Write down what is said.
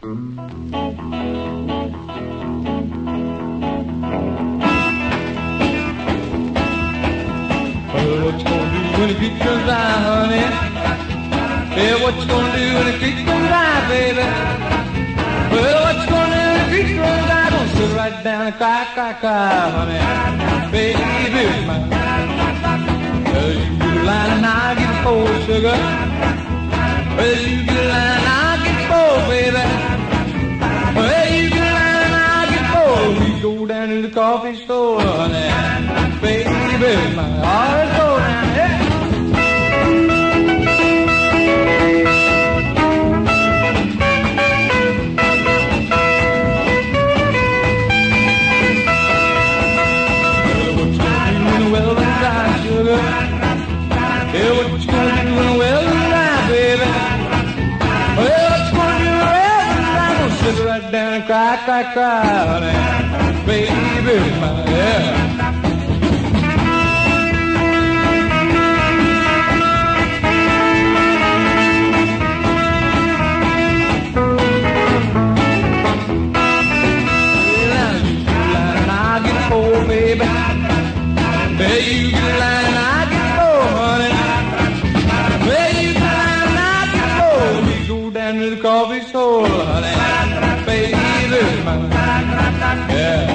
Well, what you gonna do when the creek comes dry, honey? Yeah, what you gonna do when the creek comes dry, baby? Well, what you gonna do when the creek comes dry? Gonna sit right down and cry, cry, cry, honey. Baby, mine. Well, you get a line and I'll get a pole, sugar. Well, you get a line and I'll get a pole, baby. Well, you get a line and I'll get a pole. We go down to the coffee store, honey. Baby, mine. All right, go down there. Yeah, what you gonna do when the well is dry, baby? Well, what you gonna do when the well is dry? Gonna sit right down and cry, cry, cry, honey. Baby, my, yeah. Baby, hey, you get a line and I get four, honey. Hey, you get a line and I get four. We go down to the coffee store, honey. Baby, my, yeah.